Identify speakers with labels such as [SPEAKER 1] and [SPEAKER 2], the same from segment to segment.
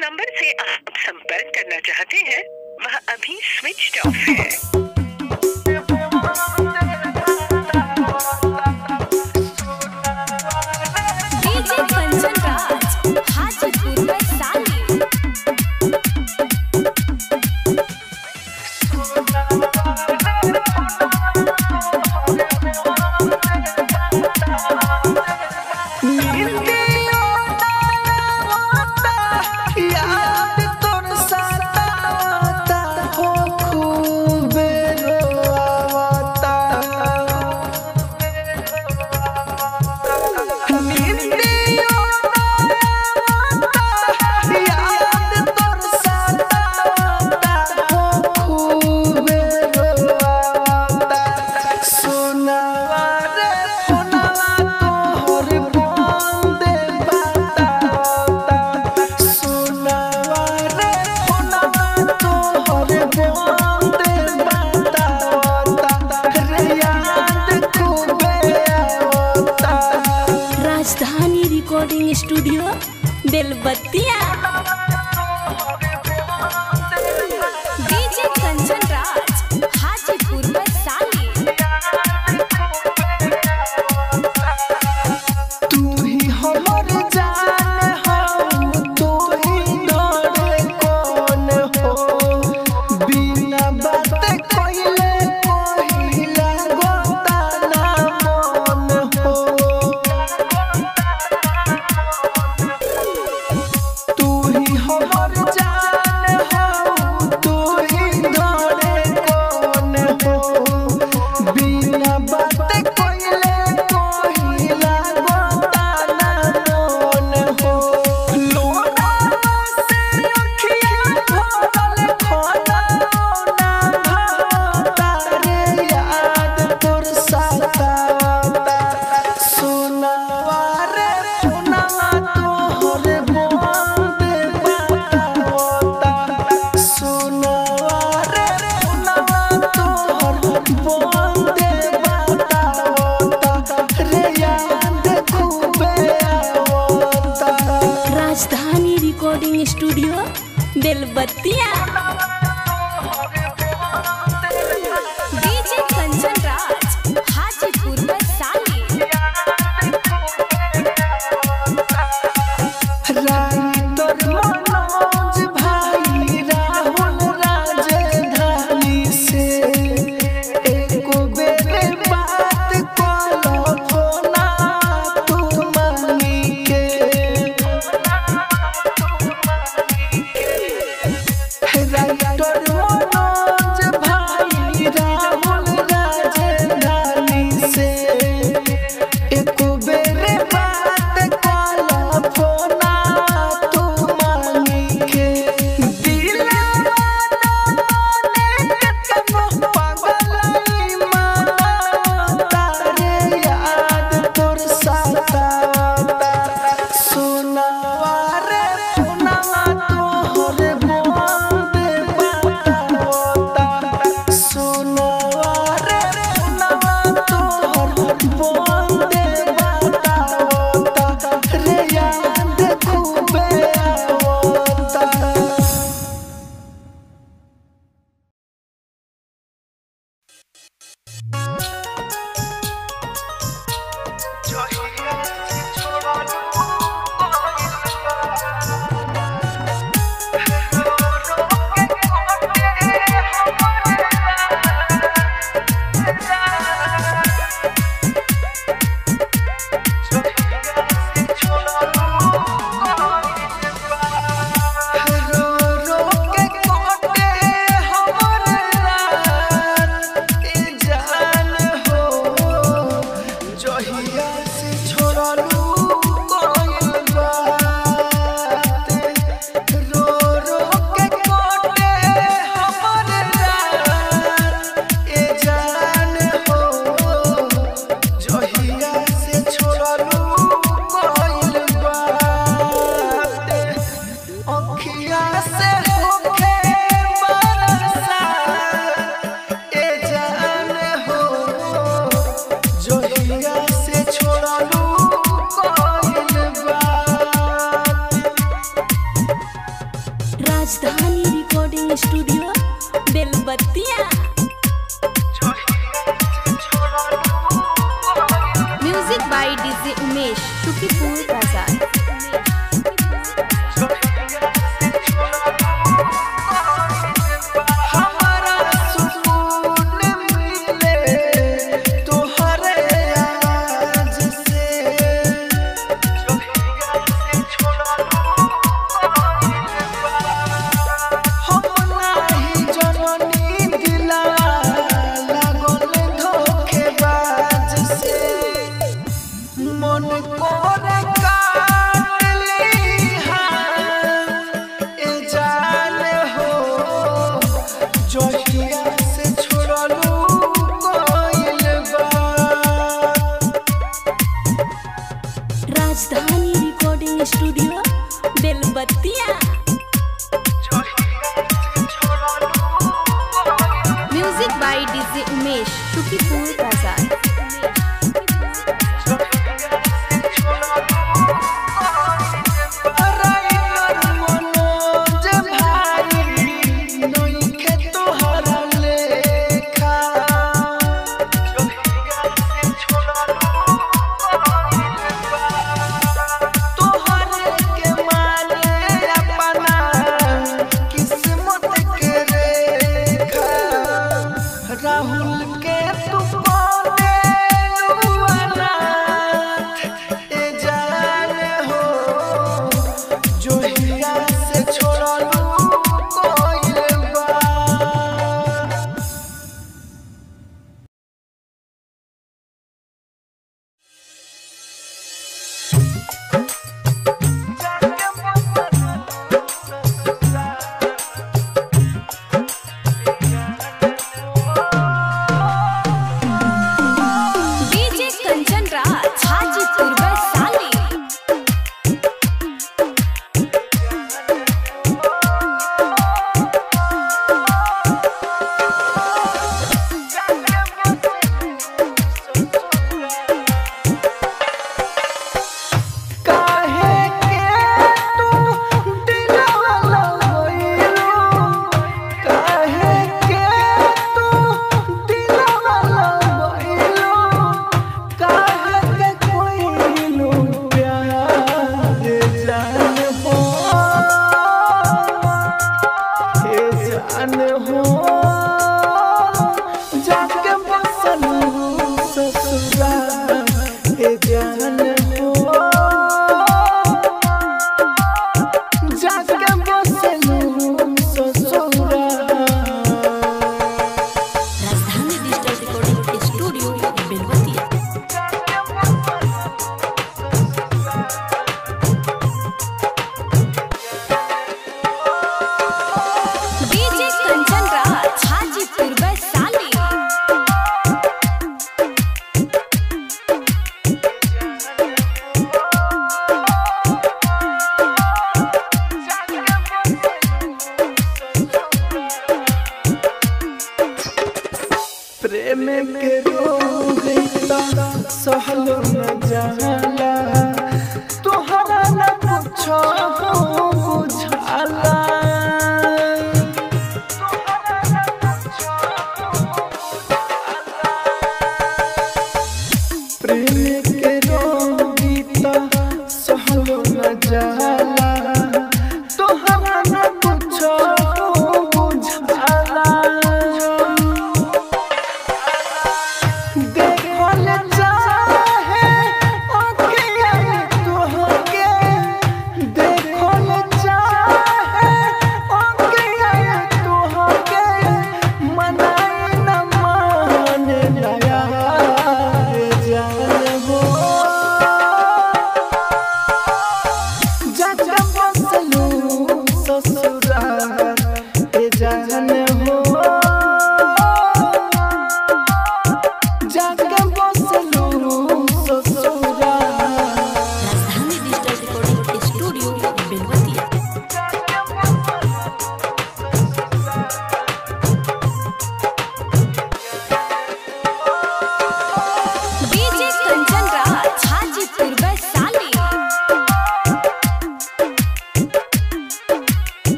[SPEAKER 1] Number से आप संपर्क करना चाहते हैं वह अभी स्विच ऑफ है।
[SPEAKER 2] डीजे कंचन राज हाजीपुर में साली। Rajdhani recording studio Belbattiya. DJ Kanchan Raj Hajipur में साली।
[SPEAKER 3] तू ही हमर जान हो, तू ही डरे कौन हो, बिना बात कइले कहिला गोता ना मन हो। तू ही हमर जान हो, तू ही डरे कौन हो, बिना बात कइले कहिला गोता ना मन हो। लोना से अखियां भरल खाना ना भाता रे, याद तोर सताता। सुनावा रे सुनावा तोहर बंदे बताता। सुनावा रे सुनावा तोहर बंदे बताता रे, याद खूबे आवता।
[SPEAKER 2] Rajdhani recording studio Belbattiya. DJ Kanchan Raj Hajipur में साली।
[SPEAKER 3] राइटर मनोज भाई राहुल राजधानी से एको बेर बात कलो फोना तू मांगी के। राइटर मनोज भाई राहुल राजधानी से एको बेर बात कलो फोना तू मांगी के। दिलवा ने केतनो पागल मानता रे, याद तोर सताता। सुनावा रे सुनावा तोहर बंदे बताता। सुनावा रे सुनावा तोहर बंदे बताता रे, याद खूबे आवता। रो रो के कोटे हमर रात ए जान हो, जहिया से छोड़लू कोइल बात। रो रो के कोटे हमर रात ए जान हो, जहिया से छोड़लू कोइल बात। अखिया से होके बरसात ए जान हो, जहिया से छोड़लू कोइल बात।
[SPEAKER 2] Rajdhani recording studio Belbattiya. Music by DJ Umesh, Sukhipur बाजार। Rajdhani recording studio Belbattiya. Music by DJ Umesh, Sukhipur बाजार।
[SPEAKER 3] राहुल के तू बोले लुआनाथ ए जान हो, जोहिया से छोड़लू कोइल बा। प्रेम के रोग सहलो न जाला, तोहरा न कुछो बुझाला। प्रेम के रोग सहलो न जाला, तोहरा न कुछो बुझाला। देखल चाहे अखियाँ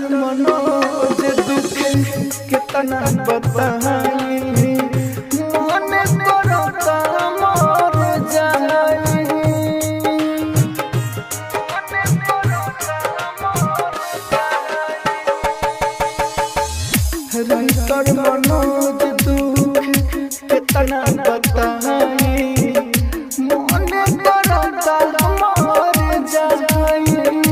[SPEAKER 3] मनोज दुख कितना बताई मन करता मर जाई राइटर मनोज दुख कितना बताई मन करता मर जाई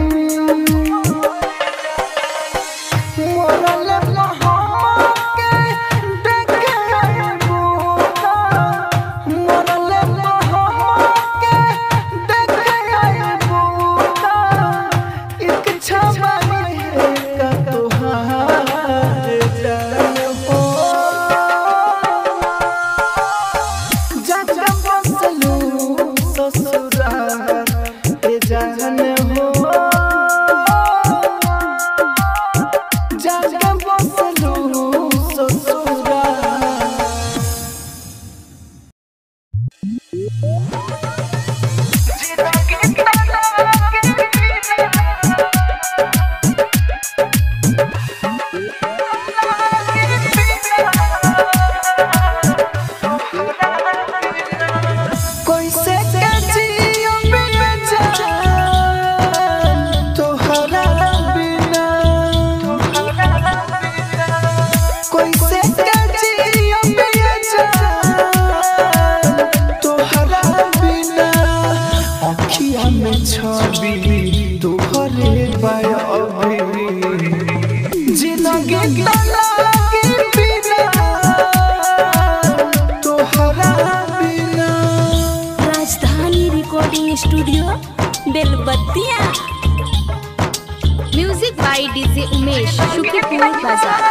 [SPEAKER 2] Rajdhani recording studio Belbattiya. Music by DJ Umesh शुक्रिया बाजार।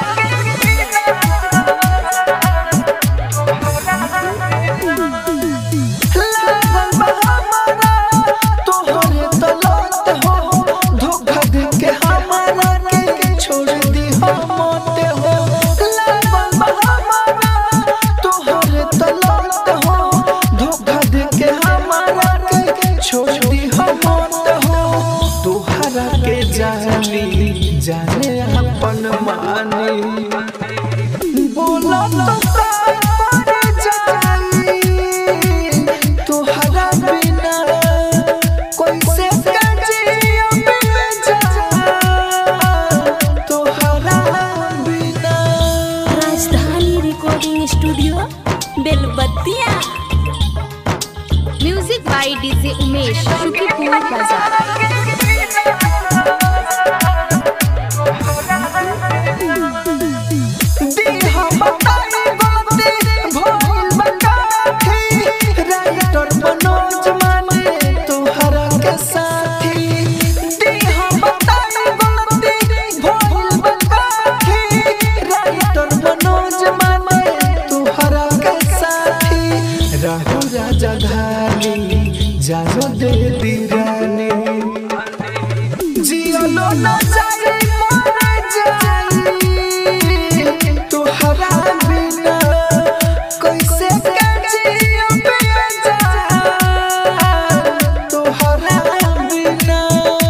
[SPEAKER 3] जाने अपन मानी बोला तो पर जाई तोहरा बिना कैसे जियो बेजा तोहरा बिना।
[SPEAKER 2] Rajdhani recording studio Belbattiya. Music by DJ Umesh शुक्रिया बाजार।
[SPEAKER 3] जानो दे दीवाने जियो लो ना जाए मर जाई तोहरा बिना कैसे जियो बेजा तोहरा बिना।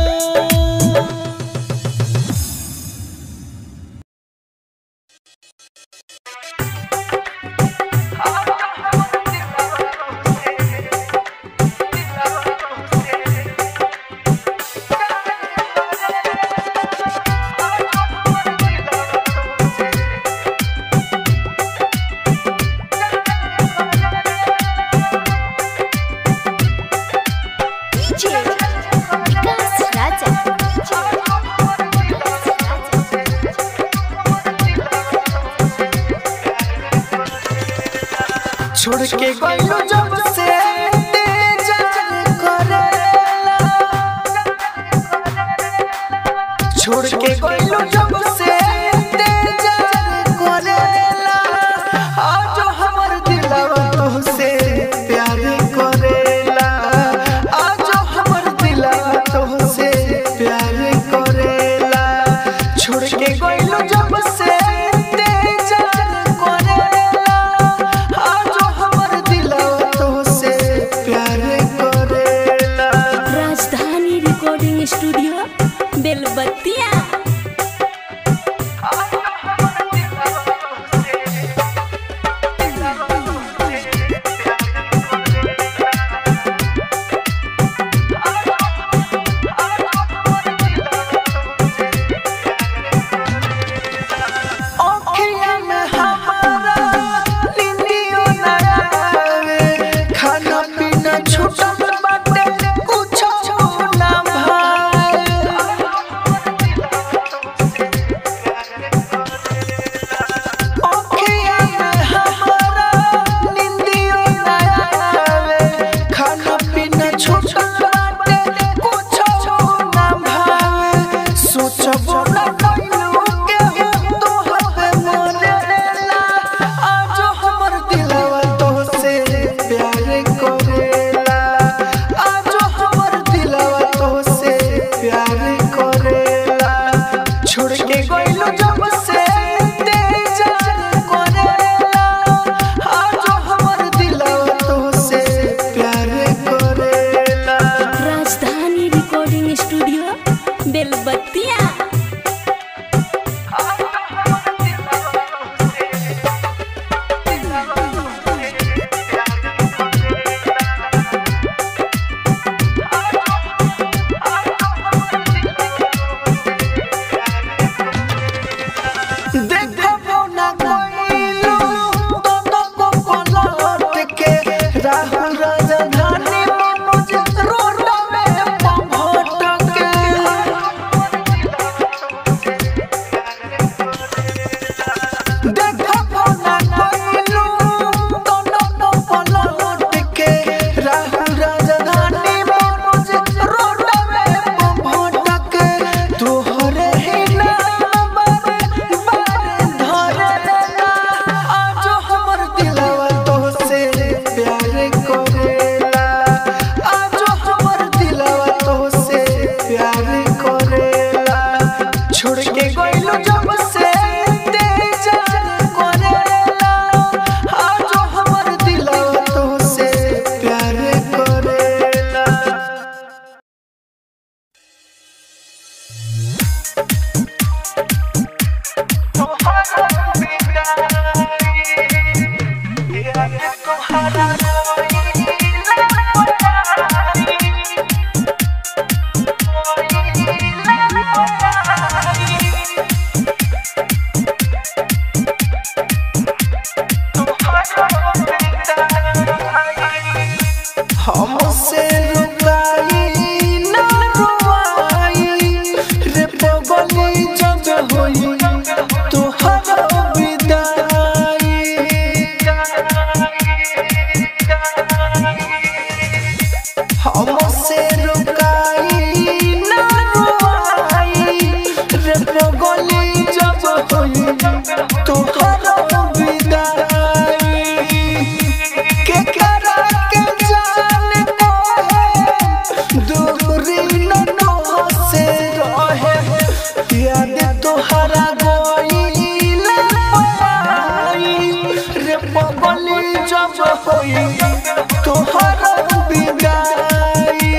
[SPEAKER 3] छोड़ के गइलो जब से तेजान करेला छोड़ के गइलो जब से तेजान करेला आज हमर दिलवा तोहसे प्यार करेला आज हमर दिलवा तोहसे प्यार करेला छोड़ के गइलो जब से
[SPEAKER 2] स्टूडियो बेलबत्तिया।
[SPEAKER 3] हमसे रुकाई ना रुआई रे पगली जब होई तोहरा विदाई हमसे रुकाई ना रुआई रे पगली जब होई तोहरा विदाई के करा के जान को दूरी न से रहे याद तोहरा गोइला पाई रे पगली जब होई तोहरा विदाई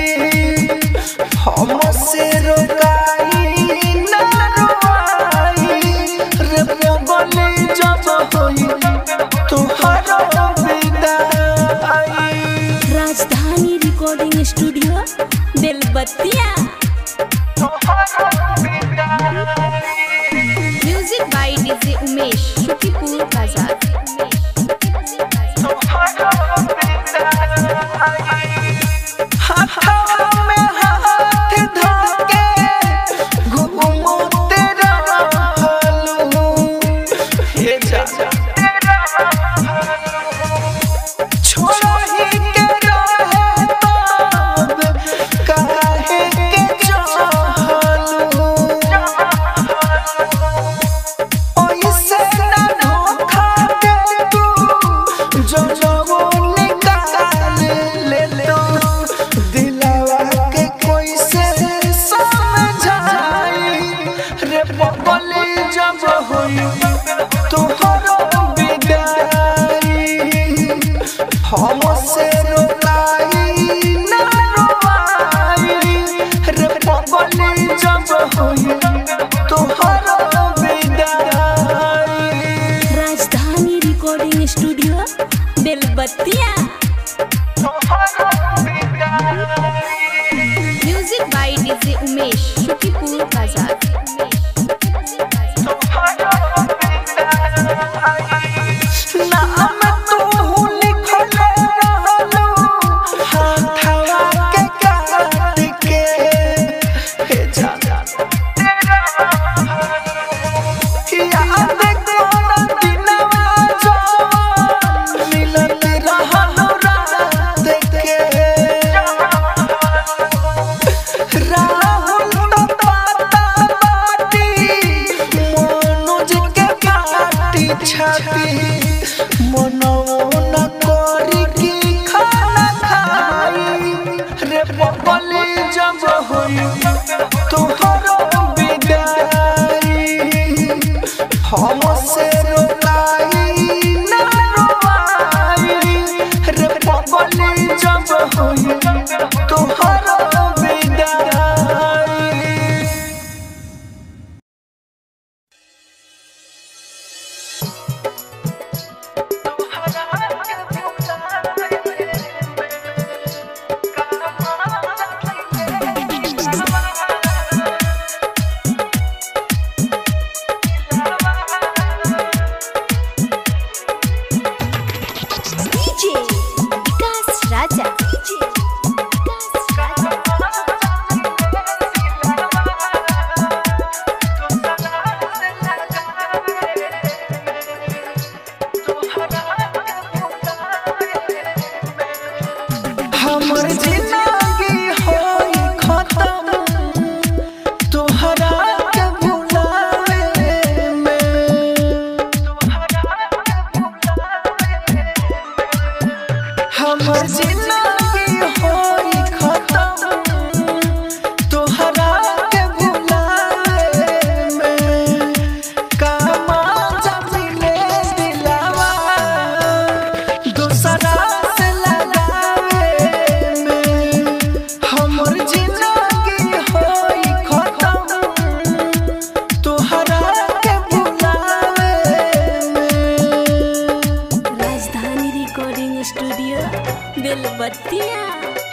[SPEAKER 3] हमसे रुकाई ना रुआई रे पगली जब होई तोहरा विदाई।
[SPEAKER 2] Rajdhani recording studio Belbattiya. Music by DJ Umesh Shukipur बाजार।
[SPEAKER 3] हाथों में हाथ धोके घूमते रहलू हे जा छोड़ो ही के रहे तब काहे के चाहलू ओइसे ना धोखा दे तू जो वो निकाल ले लो दिलवा के कोई से समझाई रे पगली जब होई तोहरा विदाई हमसे रुकाई ना रुआई रे पगली जब होई तोहरा विदाई।
[SPEAKER 2] Rajdhani recording studio Belbattiya. Music by DJ Umesh Shukipur बाजार।
[SPEAKER 3] नाम तू लिखले रहलू हाथवा के काट के हे जा याद कोन दिनवा जो मिलत रहलू रात के राहुल तो पाता बाटी मनोज के पाटी छाती मनो न करी की खाना खाई रे पगली जब होई तोहरा विदाई हमसे रुकाई ना रुआई रे पगली जब होई तोहरा विदाई।
[SPEAKER 2] डीजे विकास राजा।
[SPEAKER 3] हमर जिंदगी होई खत्म तोहरा के बुलावे में हमर जिंदगी होई खत्म तोहरा के बुलावे में कामा जमिले दिलावा दूसरा से लगावे में
[SPEAKER 2] बेलबत्तिया।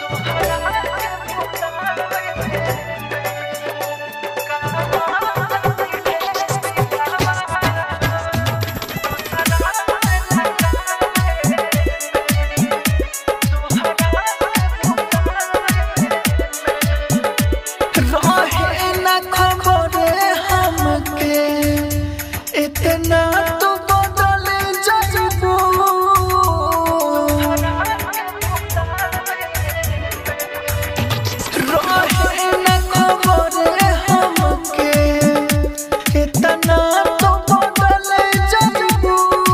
[SPEAKER 3] रहे न खबर हमके इतना तो बदल जाइबू। रहे न खबर हमके इतना तो बदल जाइबू।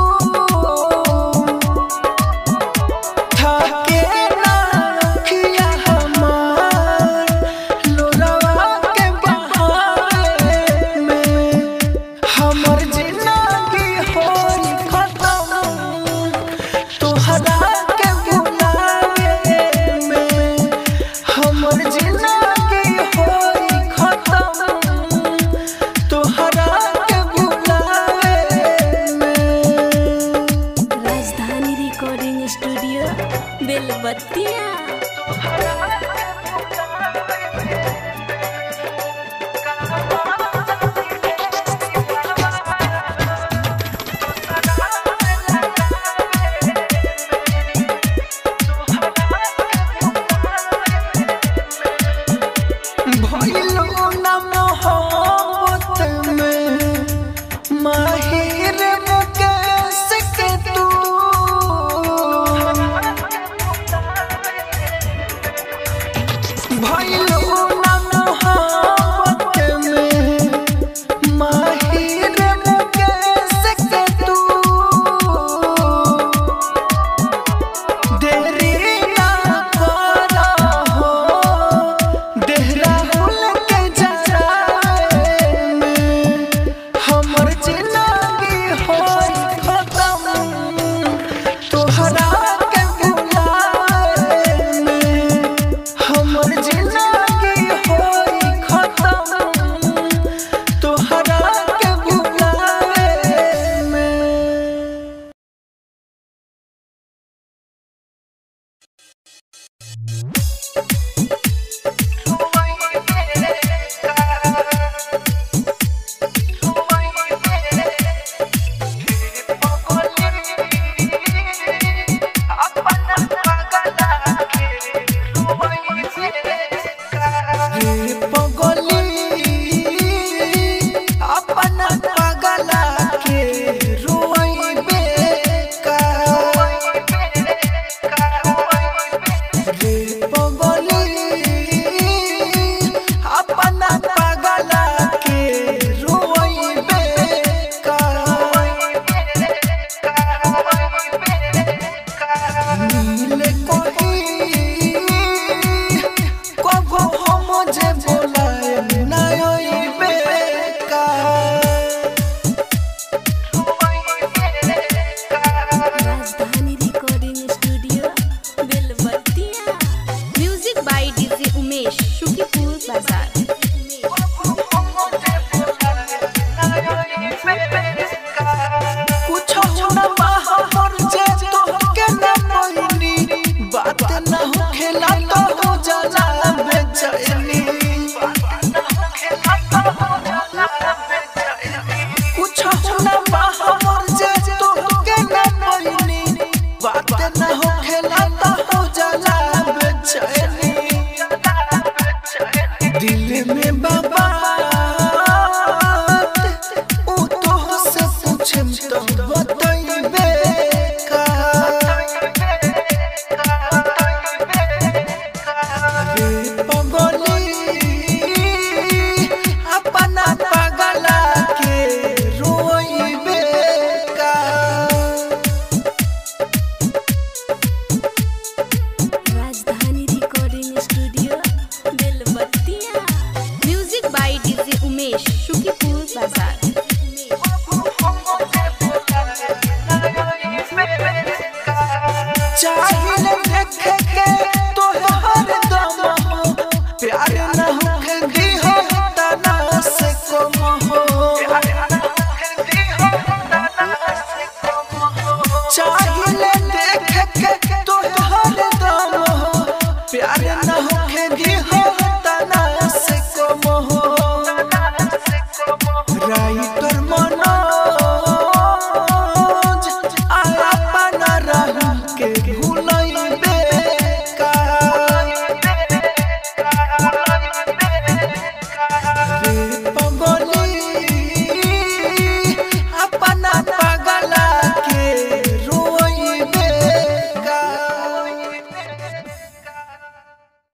[SPEAKER 3] थके ना रखिया हमार लोरावा के बहावे में। हमर जिंदगी होई खत्म तोहरा के बुलावे में। हमर जिंदगी होई खत्म तोहरा के बुलावे में।
[SPEAKER 2] राजधानी रिकॉर्डिंग स्टूडियो बेलबत्तिया।